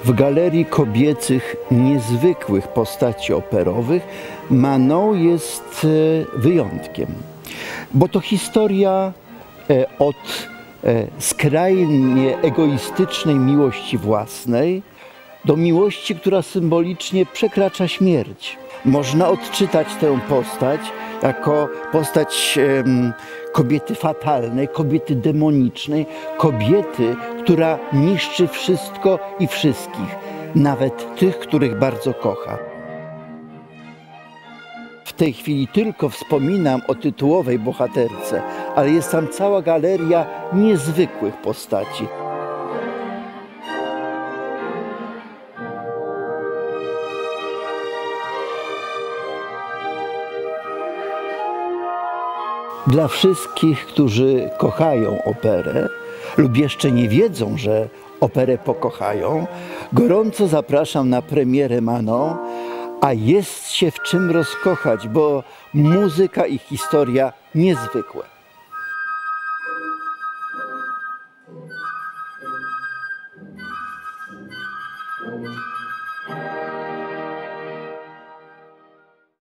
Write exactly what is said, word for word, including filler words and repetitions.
W galerii kobiecych niezwykłych postaci operowych Manon jest wyjątkiem, bo to historia od skrajnie egoistycznej miłości własnej do miłości, która symbolicznie przekracza śmierć. Można odczytać tę postać jako postać um, kobiety fatalnej, kobiety demonicznej, kobiety, która niszczy wszystko i wszystkich, nawet tych, których bardzo kocha. W tej chwili tylko wspominam o tytułowej bohaterce, ale jest tam cała galeria niezwykłych postaci. Dla wszystkich, którzy kochają operę lub jeszcze nie wiedzą, że operę pokochają, gorąco zapraszam na premierę Manon, a jest się w czym rozkochać, bo muzyka i historia niezwykłe.